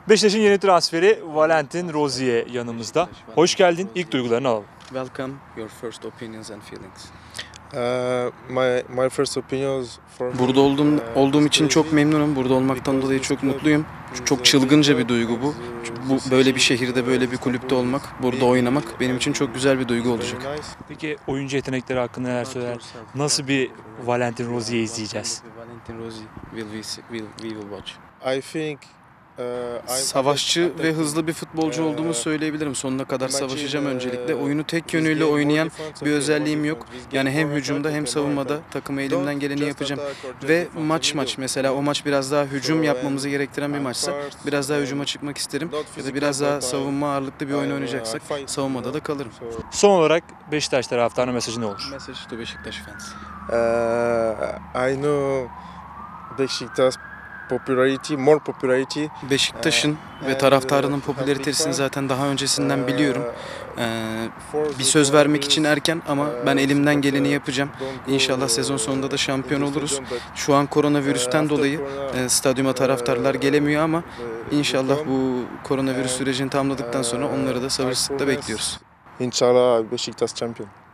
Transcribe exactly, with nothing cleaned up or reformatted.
Beşiktaş'ın yeni transferi Valentin Rozier yanımızda. Hoş geldin. İlk duygularını alalım. Welcome. Your first opinions and feelings. Uh, my my first opinions for Burada olduğum olduğum için çok memnunum. Burada olmaktan dolayı çok mutluyum. Çok çılgınca bir duygu bu. Bu böyle bir şehirde, böyle bir kulüpte olmak, burada oynamak benim için çok güzel bir duygu olacak. Peki oyuncu yetenekleri hakkında neler söyler? Nasıl bir Valentin Rozier izleyeceğiz? Valentin Rozier will we see- will we will watch. I think uh, I'm Savaşçı ve hızlı bir futbolcu olduğumu söyleyebilirim. Sonuna kadar savaşacağım öncelikle. Oyunu tek yönüyle oynayan bir özelliğim yok. Yani hem hücumda hem savunmada takıma elimden geleni yapacağım. Ve maç maç mesela o maç biraz daha hücum yapmamızı gerektiren bir maçsa biraz daha hücuma çıkmak isterim. Ya da biraz daha savunma ağırlıklı bir oyun oynayacaksak savunmada da kalırım. Son olarak Beşiktaş taraftarına mesajı ne olur? Message to Beşiktaş fans. Uh, I know Beşiktaş popularity, more popularity. Beşiktaş'ın ve taraftarının popülaritesini zaten daha öncesinden biliyorum. Ee, bir söz vermek için erken ama ben elimden geleni yapacağım. İnşallah sezon sonunda da şampiyon oluruz. Şu an koronavirüsten dolayı e, stadyuma taraftarlar gelemiyor ama inşallah bu koronavirüs sürecini tamamladıktan sonra onları da sabırsızlıkla bekliyoruz. İnşallah Beşiktaş şampiyon.